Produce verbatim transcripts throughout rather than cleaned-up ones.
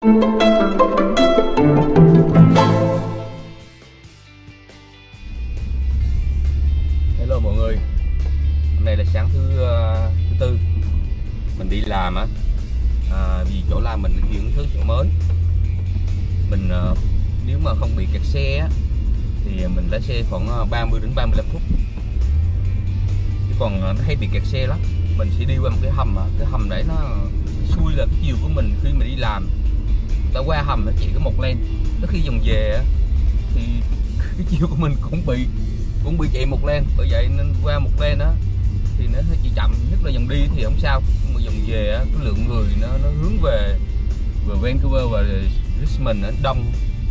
Hello mọi người, hôm nay là sáng thứ uh, thứ tư mình đi làm á, à, vì chỗ làm mình chuyển tới chỗ mới. Mình uh, nếu mà không bị kẹt xe á, thì mình lái xe khoảng ba mươi đến ba mươi lăm phút. Chứ còn uh, nó hay bị kẹt xe lắm. Mình sẽ đi qua một cái hầm, à. Cái hầm đấy nó xui là cái chiều của mình khi mà đi làm, ta qua hầm nó chỉ có một lane, tới khi dòng về á, thì cái chiều của mình cũng bị cũng bị chạy một lane. Bởi vậy nên qua một lane đó thì nó chỉ chậm, nhất là dòng đi thì không sao, nhưng mà dòng về á, cái lượng người nó nó hướng về về Vancouver và Richmond nó đông,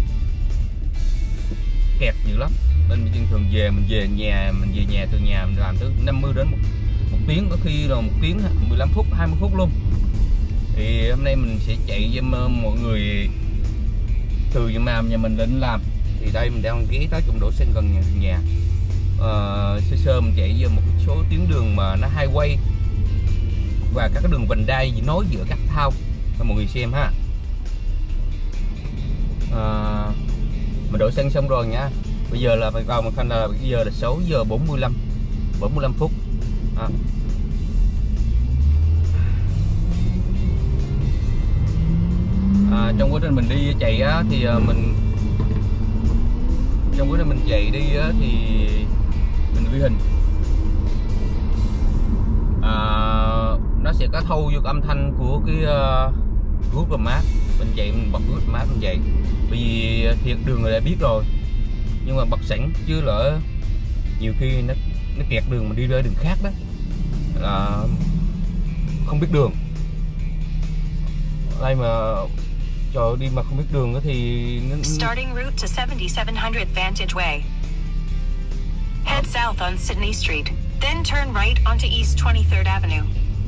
kẹt dữ lắm. Nên mình thường về mình về nhà mình về nhà từ nhà mình làm tới năm mươi đến một, một tiếng, có khi là một tiếng mười lăm phút hai mươi phút luôn. Thì hôm nay mình sẽ chạy với mọi người từ nhà nhà mình đến làm. Thì đây mình đang ghé tới trụng đổ xăng gần nhà, nhà. Uh, sơ sơ mình chạy về một số tuyến đường mà nó highway và các cái đường vành đai nối giữa các thao cho mọi người xem ha. Uh, mình đổ xăng xong rồi nha. Bây giờ là phải vào một phanh, là bây giờ là sáu giờ bốn mươi lăm bốn mươi lăm phút. À. À, trong quá trình mình đi chạy á, thì mình trong quá trình mình chạy đi á, thì mình ghi hình, à, nó sẽ có thâu vô cái âm thanh của cái uh, Google Maps. Mình chạy mình bật Google Maps mình chạy, bởi vì thiệt đường người đã biết rồi, nhưng mà bật sẵn chứ lỡ nhiều khi nó nó kẹt đường, mình đi ra đường khác đó là không biết đường. Đây mà trời đi mà không biết đường đó thì nó... Starting route to seventy-seven hundred Vantage Way. Head south on Sydney Street, then turn right onto East twenty-third Avenue.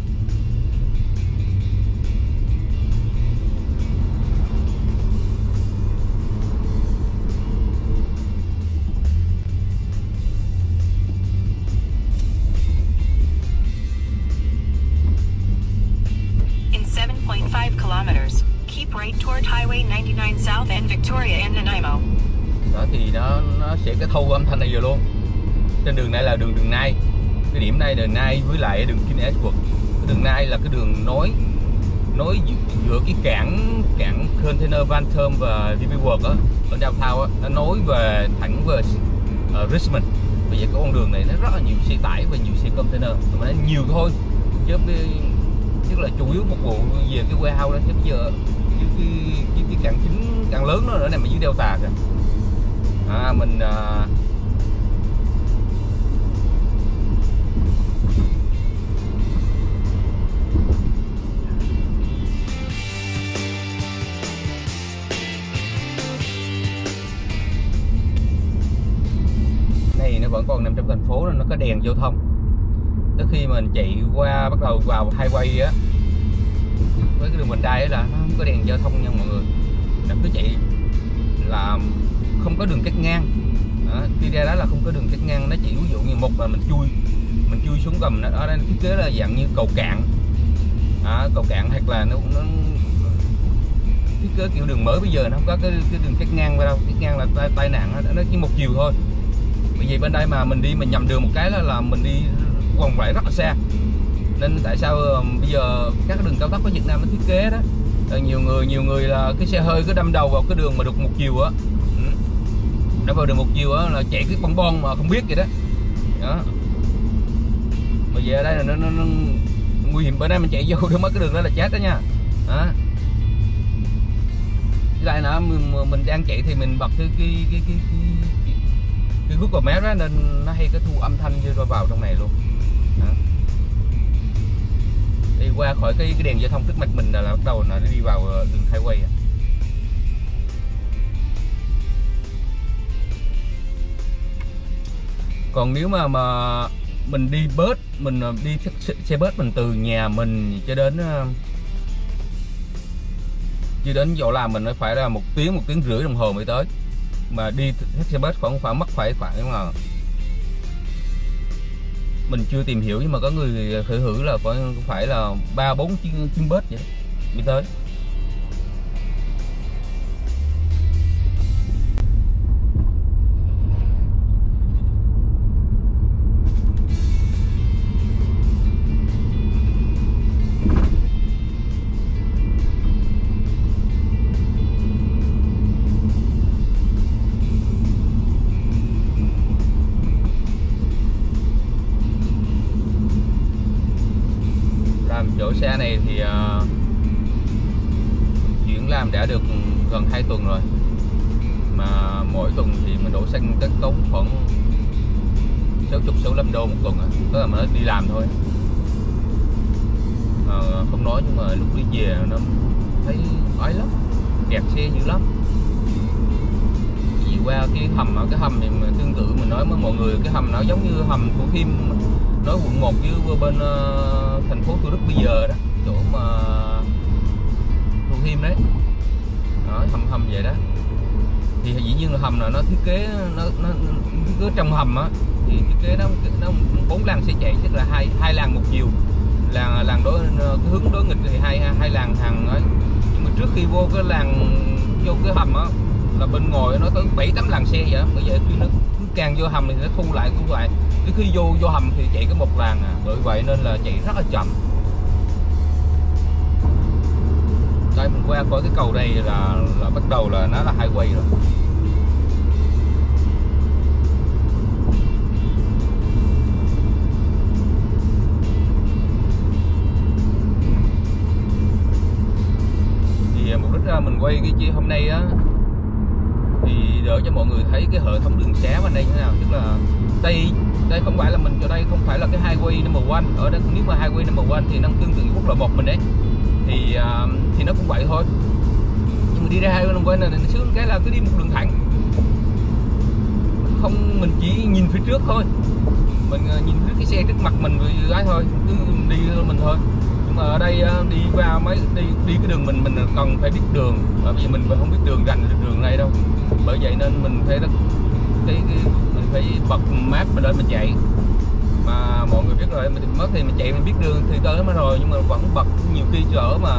In seven point five kilometers, keep right toward Highway ninety-nine South and Victoria and Nanaimo. Đó thì nó nó sẽ cái thâu âm thanh này giờ luôn. Trên đường này là đường đường Nai. Cái điểm này đường Nai với lại đường King Edward. Cái đường Nai là cái đường nối nối giữa cái cảng cảng container Vanterm và đê pê World á, ở downtown á, nó nối về thẳng về uh, Richmond. Bây giờ cái con đường này nó rất là nhiều xe tải và nhiều xe container, mà nó nhiều thôi chứ tức là chủ yếu phục vụ về cái warehouse đó. Chứ bây giờ cái cái, cái, cái cảng chính cảng lớn nó nữa nằm ở dưới Delta kìa. À, mình à... này nó vẫn còn nằm trong thành phố, nên nó có đèn giao thông. Tới khi mình chạy qua bắt đầu vào highway á, với cái đường vành đai là nó không có đèn giao thông nha mọi người. Nó cứ chạy là không có đường cắt ngang. Đó, đi ra đó là không có đường cắt ngang, nó chỉ ví dụ như một là mình chui mình chui xuống gầm, nó ở đây thiết kế là dạng như cầu cạn. Đó, cầu cạn hoặc là nó, nó thiết kế kiểu đường mới bây giờ nó không có cái, cái đường cắt ngang vào đâu. Cắt ngang là tai, tai nạn đó, nó chỉ một chiều thôi. Bởi vì bên đây mà mình đi mình nhầm đường một cái là, là mình đi vòng lại rất là xa. Nên tại sao uh, bây giờ các đường cao tốc ở Việt Nam nó thiết kế đó, uh, nhiều người nhiều người là cái xe hơi cứ đâm đầu vào cái đường mà được một chiều á, ừ. Nó vào đường một chiều á là chạy cái bong bon mà không biết vậy đó. Đó. Bây giờ ở đây là nó, nó, nó nguy hiểm. Bữa nay mình chạy vô được mất cái đường đó là chết đó nha. Đó. Cái này nữa mình, mình đang chạy thì mình bật cái cái cái cái cái, cái Google Maps đó, nên nó hay cái thu âm thanh vô vào trong này luôn. Đó. Đi qua khỏi cái, cái đèn giao thông trước mặt mình là, là bắt đầu nó đi vào đường highway. Còn nếu mà mà mình đi bus, mình đi xe bus mình từ nhà mình cho đến cho đến chỗ làm mình nó phải là một tiếng một tiếng rưỡi đồng hồ mới tới. Mà đi xe bus khoảng phải mất phải khoảng là mình chưa tìm hiểu, nhưng mà có người thử hử là phải phải là ba bốn chuyến chuyến bus vậy mới tới. xe này thì uh, chuyển làm đã được gần hai tuần rồi, mà mỗi tuần thì mình đổ xăng tất tốn khoảng sáu mươi sáu mươi lăm đô một tuần á, tức là mình đi làm thôi. À, không nói nhưng mà lúc đi về nó thấy ói lắm, kẹt xe dữ lắm. Vì qua cái hầm ở cái hầm thì tương tự mình nói với mọi người, cái hầm nó giống như hầm Thủ Thiêm, nói quận một với bên uh, thành phố Thủ Đức bây giờ đó, chỗ mà Thủ Thiêm đấy, đó, hầm hầm vậy đó. Thì dĩ nhiên là hầm là nó thiết kế nó, nó, nó thiết kế trong hầm á, thì thiết kế nó nó bốn làn xe chạy, tức là hai hai làn một chiều, làn làn đối cái hướng đối nghịch thì hai hai làn hàng ấy. Nhưng mà trước khi vô cái làn vô cái hầm á là bên ngoài nó tới bảy tám làn xe vậy đó. Bởi vậy khi nó cứ càng vô hầm thì nó thu lại thu lại, cái khi vô vô hầm thì chạy có một làn à, bởi vậy nên là chạy rất là chậm. Đây mình qua khỏi cái cầu đây là là bắt đầu là nó là highway rồi. Thì mục đích ra mình quay cái chi hôm nay á thì để cho mọi người thấy cái hệ thống đường xá bên đây như thế nào. Tức là đây đây không phải là mình, ở đây không phải là cái highway number one. Ở đây nếu mà highway number one thì nó tương tự với quốc lộ một mình đấy, thì uh, thì nó cũng vậy thôi. Nhưng mà đi ra highway number one này, này nó sướng cái là cứ đi một đường thẳng, không mình chỉ nhìn phía trước thôi, mình uh, nhìn phía cái xe trước mặt mình rồi ấy thôi, cứ đi mình thôi. Nhưng mà ở đây uh, đi qua mấy đi đi cái đường mình mình cần phải biết đường, và bây giờ mình không biết đường rành đường này đâu. Bởi vậy nên mình phải cái, cái mình phải bật map mà lên mình chạy. Mà mọi người biết rồi, mình mất thì mình chạy mình biết đường thì tới mới rồi, nhưng mà vẫn bật nhiều khi lỡ mà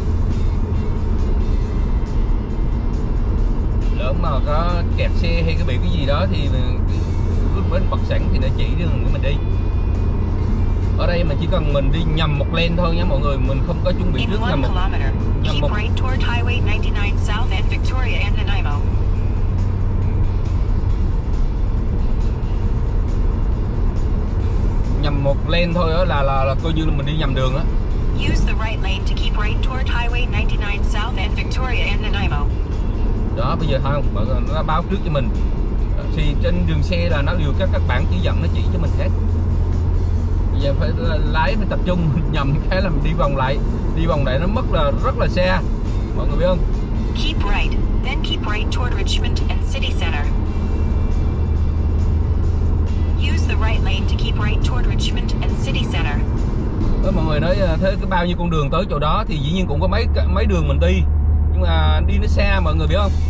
lỡ mà có kẹt xe hay cái bị cái gì đó thì lúc bến bật sẵn thì nó chỉ đường của mình đi. Ở đây mà chỉ cần mình đi nhầm một lane thôi nhé mọi người, mình không có chuẩn bị trước nhầm một nhầm một right toward Highway ninety-nine South and Victoria and Nanaimo. Nhầm một lane thôi đó là, là là coi như là mình đi nhầm đường á. Use the right lane to keep right toward Highway ninety-nine South and Victoria and Nanaimo. Đó, bây giờ không, nó báo trước cho mình. Thì trên đường xe là nó đều các các bạn chỉ dẫn nó chỉ cho mình hết. Bây giờ phải lái phải tập trung, nhầm cái là mình đi vòng lại, đi vòng lại nó mất là rất là xa. Mọi người biết không? Keep right, then keep right toward Richmond and City Center. Use the right lane to keep right toward Richmond and City Center. Đó, mọi người nói thế cái bao nhiêu con đường tới chỗ đó thì dĩ nhiên cũng có mấy mấy đường mình đi, nhưng mà đi nó xa mọi người biết không?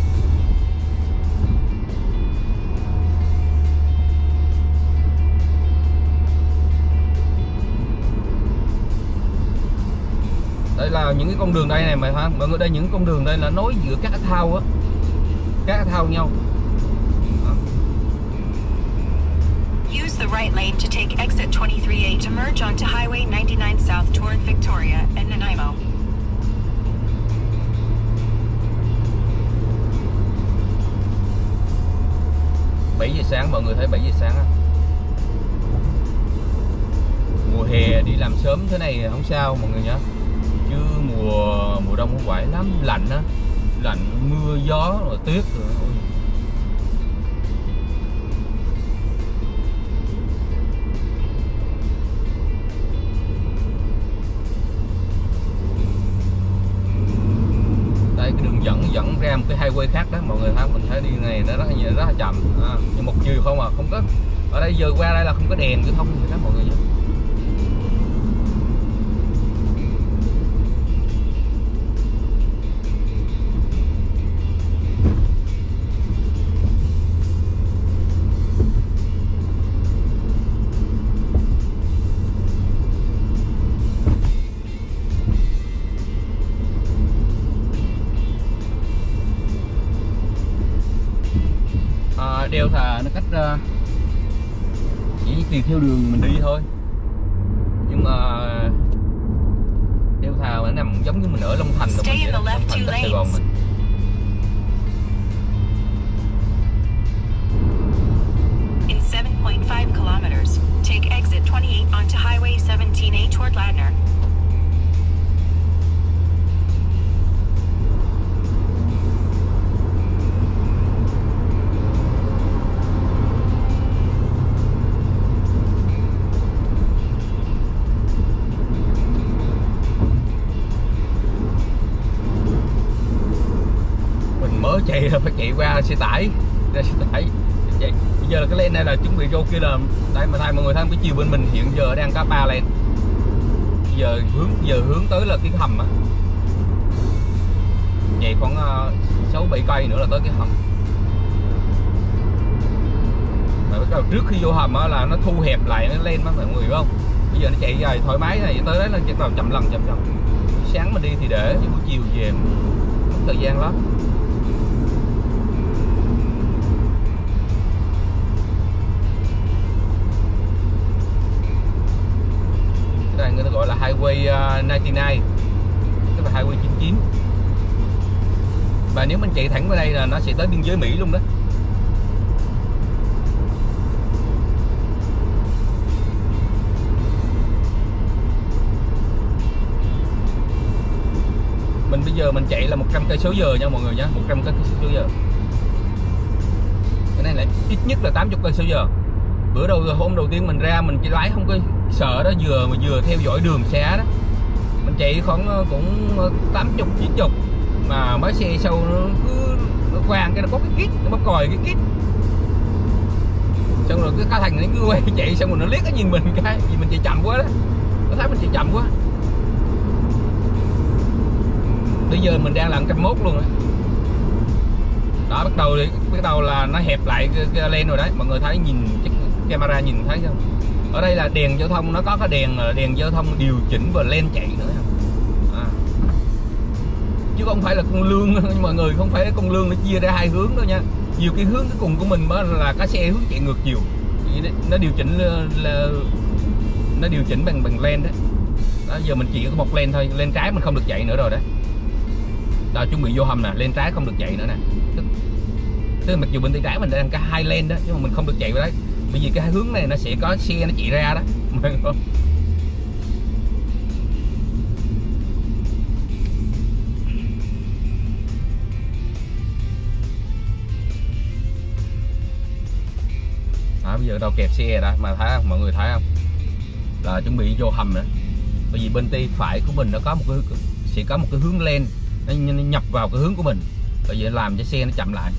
Đây là những cái con đường đây này mà hả mọi người, đây những con đường đây là nối giữa các thao á, các thao nhau. Đó. Use the right lane to take exit twenty-three A to merge onto Highway ninety-nine South toward Victoria and Nanaimo. bảy giờ sáng mọi người thấy bảy giờ sáng á. Mùa hè đi làm sớm thế này không sao mọi người nhé. Chứ mùa mùa đông không phải lắm, lạnh á, lạnh mưa gió rồi tuyết rồi. Đây cái đường dẫn dẫn ra một cái highway khác đó mọi người thấy, mình thấy đi này nó rất là rất là chậm, à, nhưng một chiều không à, không có ở đây giờ qua đây là không có đèn giao thông gì đó mọi người nhé. Delta nó cách uh, chỉ tùy theo đường mình đi thôi, nhưng mà Delta nó nằm giống như mình ở Long Thành rồi, mình Long Thành tới Sài Gòn mình. In seven point five kilometers, take exit twenty-eight onto Highway seventeen A toward Ladner. nói chạy là phải chạy qua xe tải, ra xe tải chạy. Bây giờ là cái lane này là chuẩn bị vô kia là đây mà thay mọi người thấy cái chiều bên mình hiện giờ đang có ba lane. Giờ hướng giờ hướng tới là cái hầm á, chạy khoảng sáu bảy cây nữa là tới cái hầm. Mà bắt đầu trước khi vô hầm á là nó thu hẹp lại, nó lên đó mọi người hiểu không? Bây giờ nó chạy dài thoải mái này, tới đấy là bắt đầu chậm lần chậm chậm. Sáng mình đi thì để, chứ buổi chiều về mất thời gian lắm. Cái này người ta gọi là Highway chín mươi chín, tức là Highway chín mươi chín. Và nếu mình chạy thẳng vào đây là nó sẽ tới biên giới Mỹ luôn đó. Mình bây giờ mình chạy là một trăm cây số giờ nha mọi người nhé, một trăm cây số giờ. Cái này là ít nhất là tám mươi cây số giờ. Bữa đầu hôm đầu tiên mình ra mình chỉ lái không có sợ đó, vừa mà vừa theo dõi đường xe đó. Mình chạy khoảng cũng tám mươi chín mươi mà mấy xe sau nó cứ nó quàng cái nó có cái kít, nó bóp còi cái kít. Xong rồi cái cá thành nó cứ quay chạy, xong rồi nó liếc nó nhìn mình cái vì mình chạy chậm quá đó. Nó thấy mình chạy chậm quá. Bây giờ mình đang là một trăm mốt luôn á. Đó, bắt đầu bắt đầu là nó hẹp lại cái, cái lane rồi đấy. Mọi người thấy nhìn cái camera nhìn thấy không? Ở đây là đèn giao thông, nó có cái đèn đèn giao thông điều chỉnh và lane chạy nữa. À. Chứ không phải là con lương mọi người, không phải con lương nó chia ra hai hướng đâu nha. Nhiều cái hướng cái cùng của mình mới là cái xe hướng chạy ngược chiều. Nó điều chỉnh là, là nó điều chỉnh bằng bằng lane đấy. Đó, giờ mình chỉ có một lane thôi, lane trái mình không được chạy nữa rồi đấy. Đó, chuẩn bị vô hầm nè, lên trái không được chạy nữa nè. Tức, tức mặc dù bên tay trái mình đang có hai lane đó, nhưng mà mình không được chạy vào đấy. Bởi vì cái hướng này nó sẽ có xe nó chạy ra đó. Đó, bây giờ đâu kẹt xe đó mà thấy không? Mọi người thấy không? Là chuẩn bị vô hầm nữa. Bởi vì bên tay phải của mình nó có một cái sẽ có một cái hướng lên, nó nhập vào cái hướng của mình, bởi vậy làm cho xe nó chậm lại.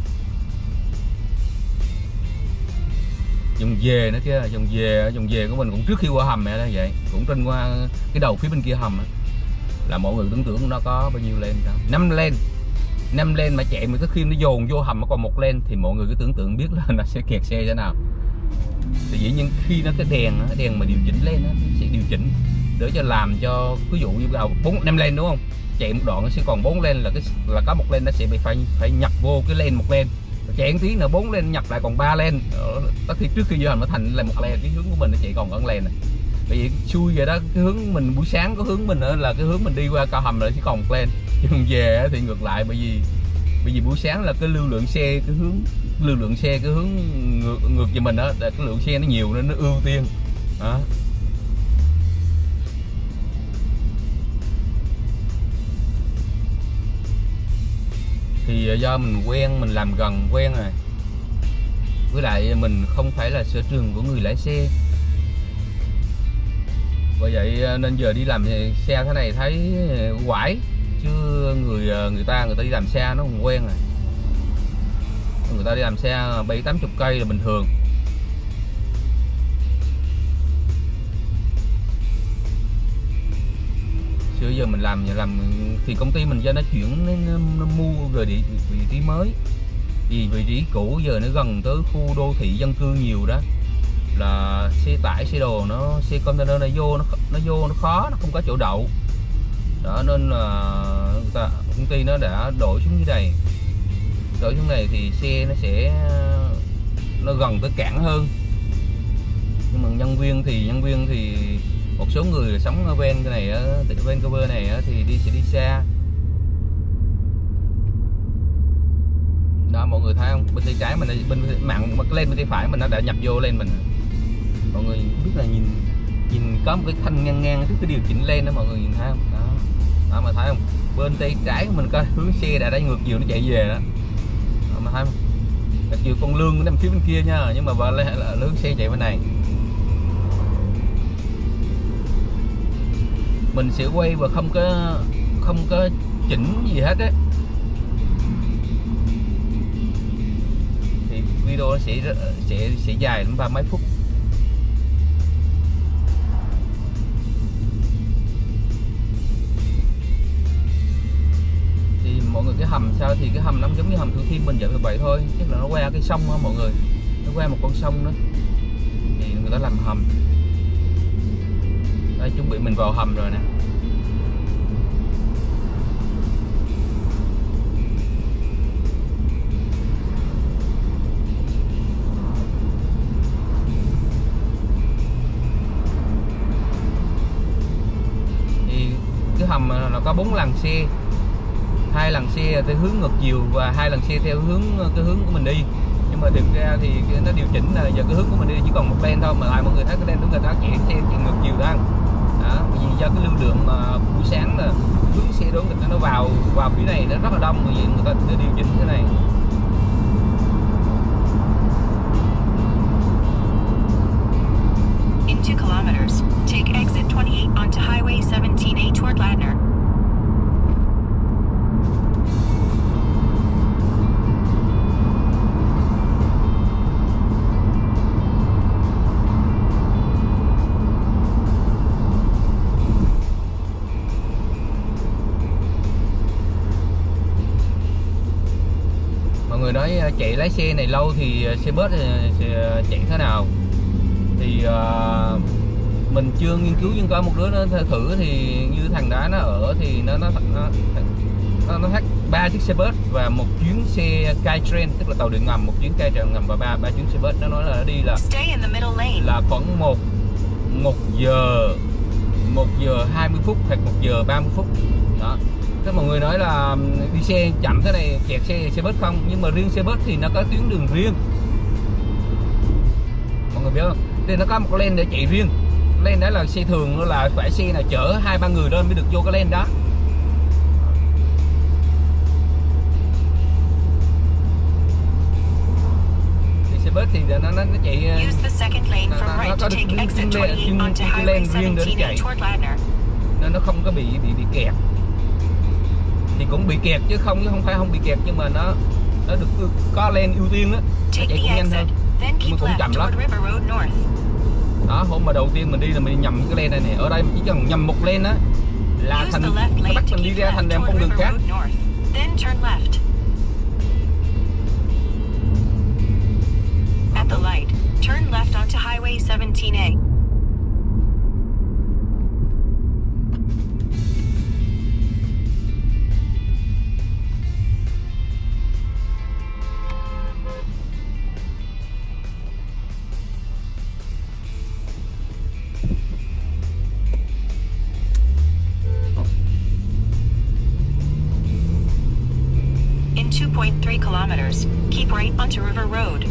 Dòng về nữa kia, dòng về dòng về của mình cũng trước khi qua hầm này đó vậy, cũng trên qua cái đầu phía bên kia hầm đó. Là mọi người tưởng tượng nó có bao nhiêu lên đâu, năm lên năm lên mà chạy mà tới khi nó dồn vô hầm nó còn một lên thì mọi người cứ tưởng tượng biết là nó sẽ kẹt xe thế nào. Thì dĩ nhiên khi nó cái đèn cái đèn mà điều chỉnh lên nó sẽ điều chỉnh để cho làm cho ví dụ như đầu bốn năm lên đúng không, chạy một đoạn nó sẽ còn bốn lên, là cái là có một lên nó sẽ bị phải phải nhập vô cái lên một lên, chạy một tí nữa bốn lên nhập lại còn ba lên. Tất khi trước khi vô hầm nó thành là một lên, cái hướng của mình nó chạy còn ẩn lên này. Bởi vì xui vậy đó, cái hướng mình buổi sáng có hướng mình là cái hướng mình đi qua cao hầm rồi chỉ còn một lên, chứ không về thì ngược lại. Bởi vì bởi vì buổi sáng là cái lưu lượng xe cái hướng lưu lượng xe cái hướng ngược ngược về mình đó, cái lượng xe nó nhiều nên nó ưu tiên đó. Thì do mình quen, mình làm gần quen rồi, với lại mình không phải là sở trường của người lái xe, bởi vậy nên giờ đi làm xe thế này thấy quải, chứ người người ta người ta đi làm xe nó không quen rồi. Người ta đi làm xe bảy tám chục cây là bình thường. Xưa giờ mình làm làm thì công ty mình cho nó chuyển nó, nó mua về vị, vị trí mới, vì vị trí cũ giờ nó gần tới khu đô thị dân cư nhiều đó, là xe tải xe đồ nó xe container nó vô nó nó vô nó khó, nó không có chỗ đậu đó, nên là người ta, công ty nó đã đổi xuống dưới này đổi xuống này thì xe nó sẽ nó gần tới cảng hơn. Nhưng mà nhân viên thì nhân viên thì một số người sống ở bên cái này ở bên cover này thì đi sẽ đi xa đó. Mọi người thấy không, bên tay trái mình bên mạng lên bên tay phải mình nó đã nhập vô lên mình. Mọi người biết là nhìn nhìn có một cái thanh ngang ngang trước cái điều chỉnh lên đó, mọi người nhìn thấy không đó, đó mà thấy không, bên tay trái của mình có hướng xe đã đánh ngược chiều nó chạy về đó, đó mà thấy không, mặc dù con lương nó nằm phía bên kia nha, nhưng mà vợ là, là hướng xe chạy bên này. Mình sẽ quay và không có không có chỉnh gì hết á, video sẽ sẽ sẽ dài đến ba mấy phút. Thì mọi người, cái hầm sao thì cái hầm nó giống như hầm Thủ Thiêm mình vậy thôi, chắc là nó qua cái sông đó mọi người, nó qua một con sông đó thì người ta làm hầm. Đây, chuẩn bị mình vào hầm rồi nè. Thì cái hầm nó có bốn làn xe, hai làn xe theo hướng ngược chiều và hai làn xe theo hướng cái hướng của mình đi. Nhưng mà thực ra thì nó điều chỉnh là giờ cái hướng của mình đi chỉ còn một lane thôi, mà lại mọi người thấy cái lane của người ta chạy xe chạy ngược chiều đó. Đó, vì do cái lưu lượng uh, buổi sáng là hướng xe đón người ta nó vào vào phía này nó rất là đông, vì vậy người ta điều chỉnh thế này. In two kilometers, take exit twenty-eight onto Highway seventeen A toward Ladner. Mọi người nói chạy lái xe này lâu thì xe bus sẽ chạy thế nào thì uh, mình chưa nghiên cứu, nhưng có một đứa nó thử thì như thằng đó nó ở thì nó nó nó nó, nó thắt ba chiếc xe bus và một chuyến xe Skytrain, tức là tàu điện ngầm, một chuyến Skytrain ngầm và ba ba chuyến xe bus. Nó nói là nó đi là là khoảng một một giờ một giờ hai mươi phút hoặc một giờ ba mươi phút đó. Thế mọi người nói là đi xe chậm thế này kẹt xe xe bus không, nhưng mà riêng xe bus thì nó có tuyến đường riêng, mọi người biết không? Thì nó có một lane để chạy riêng. Lane đó là xe thường là phải xe nào chở hai ba người lên mới được vô cái lane đó. Thì xe bus thì nó nó, nó chạy nó, nó có được chuyên chuyên lane riêng để chạy, nên nó không có bị bị bị kẹt. Thì cũng bị kẹt chứ không chứ không phải không bị kẹt, nhưng mà nó nó được có lane ưu tiên đó, nó chạy cũng nhanh hơn, nhưng mà cũng chậm lắm. Đó, hôm mà đầu tiên mình đi là mình nhầm cái lane này nè, ở đây chỉ cần nhầm một lane á là thành nó bắt mình đi ra thành một con đường khác. At the light, turn left onto Highway seventeen A. In two point three kilometers, keep right onto River Road.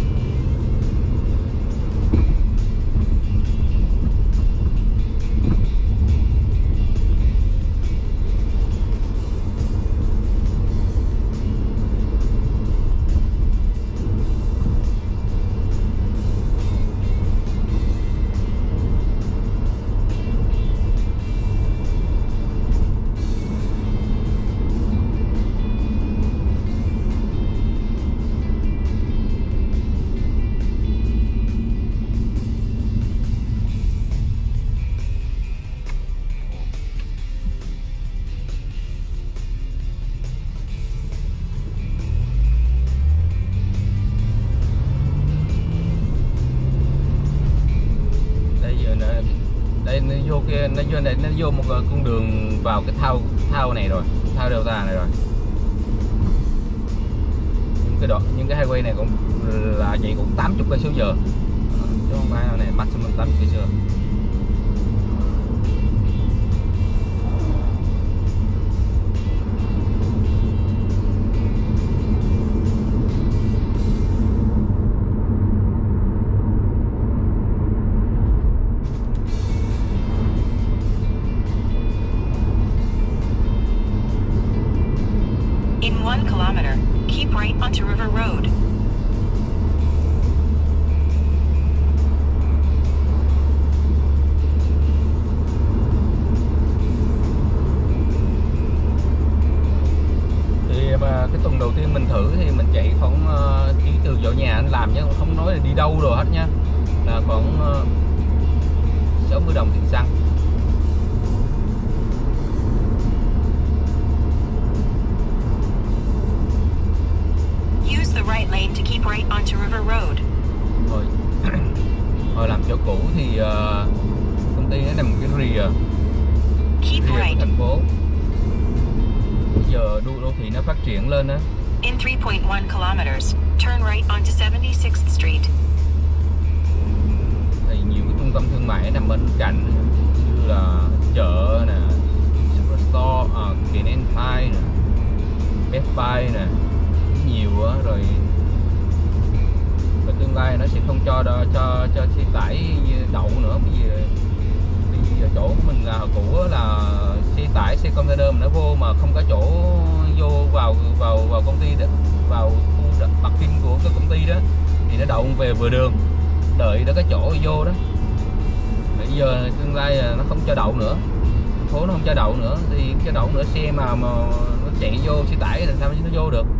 Đây nó vô kia, nó vô này, nó vô một con đường vào cái thao thao này rồi, thao Delta này rồi. Những cái đoạn, những cái highway này cũng là vậy, cũng tám mươi cây số giờ, chứ không phải này maximum tám mươi cây số giờ. one kilometer, keep right onto River Road. Thì mà cái tuần đầu tiên mình thử thì mình chạy khoảng uh, chỉ từ chỗ nhà anh làm chứ không nói là đi đâu rồi hết nha, là khoảng uh, sáu mươi đồng tiền xăng. Use the right lane to keep right onto River Road. Hồi, hồi làm chỗ cũ thì uh, công ty nó nằm cái rìa, Keep rìa của right. thành phố. Bây giờ đô, đô thị nó phát triển lên á. In three point one kilometers, turn right onto seventy-sixth Street. Thì nhiều cái trung tâm thương mại nằm bên cạnh như là chợ nè, Superstore, uh, Kenentime nè, Best Buy nè, nhiều á, rồi và tương lai nó sẽ không cho đo, cho cho xe tải đậu nữa. Bây giờ, bây giờ chỗ của mình là cũ là xe tải, xe container mà nó vô mà không có chỗ vô vào vào vào công ty đó, vào khu parking của cái công ty đó thì nó đậu về vừa đường, đợi đó cái chỗ vô đó. Bây giờ tương lai nó không cho đậu nữa, thành phố nó không cho đậu nữa thì cho đậu nữa xe mà mà nó chạy vô xe tải thì sao nó vô được.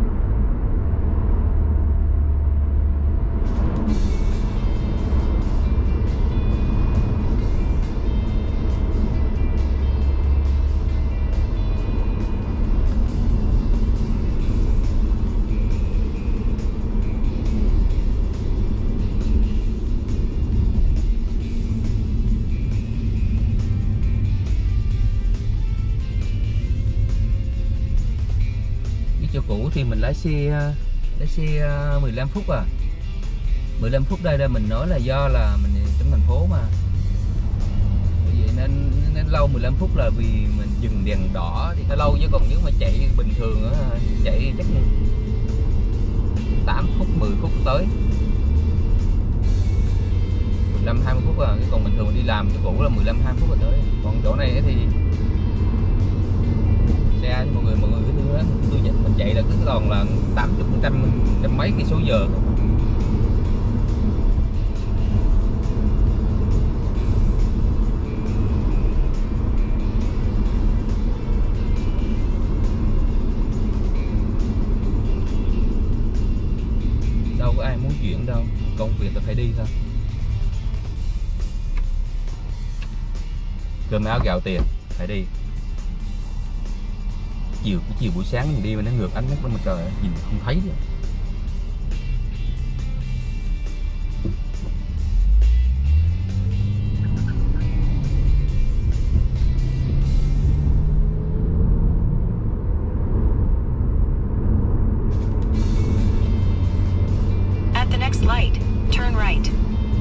Chỗ cũ thì mình lái xe lái xe mười lăm phút à. mười lăm phút đây là mình nói là do là mình trong thành phố mà. Bởi vậy nên, nên lâu mười lăm phút là vì mình dừng đèn đỏ thì nó lâu, chứ còn nếu mà chạy bình thường á, chạy chắc tám phút mười phút tới. mười lăm hai mươi phút à, còn bình thường đi làm chỗ cũ là mười lăm hai mươi phút là tới. Còn chỗ này thì xe mọi người mọi người cứ đưa tôi nhận mình chạy là cứ còn là tám mươi phần trăm trăm mấy cây số giờ. Đâu có ai muốn chuyển đâu, công việc tôi phải đi thôi. Cơm áo gạo tiền phải đi. Chiều cái chiều buổi sáng mình đi mà nó ngược ánh mắt nó mà trời nhìn không thấy nữa. At the next light, turn right.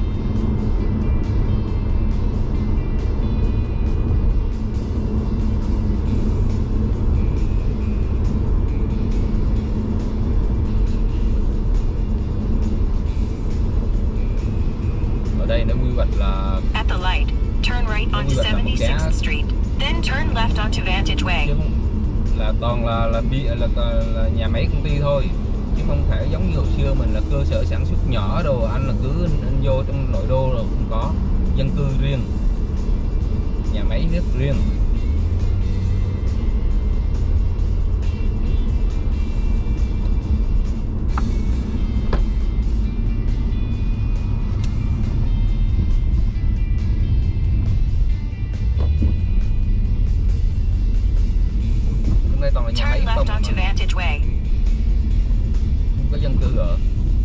Đây nó quy hoạch là At the light, turn right onto seventy-sixth Street, then turn left onto Vantage Way. chứ không, là toàn là là, là, là, là, là nhà máy công ty thôi, chứ không thể giống như hồi xưa mình là cơ sở sản xuất nhỏ đồ, anh là cứ anh, anh vô trong nội đô rồi không có dân cư riêng, nhà máy nước riêng. Toàn là nhà máy Turn không left onto mà Vantage Way. không có dân cư ở.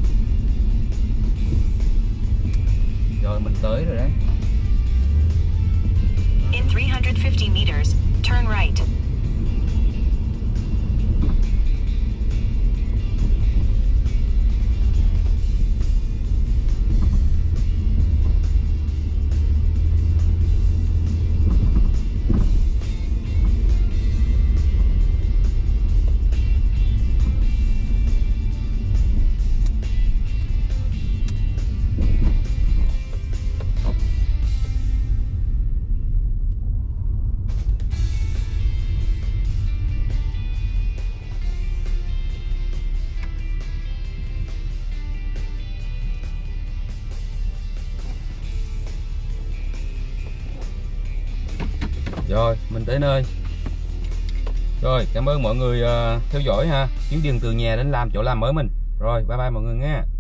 Rồi mình tới rồi đấy. In three hundred fifty meters, turn right. Rồi mình tới nơi. Rồi cảm ơn mọi người uh, theo dõi ha, chuyến đường từ nhà đến làm chỗ làm mới mình. Rồi bye bye mọi người nha.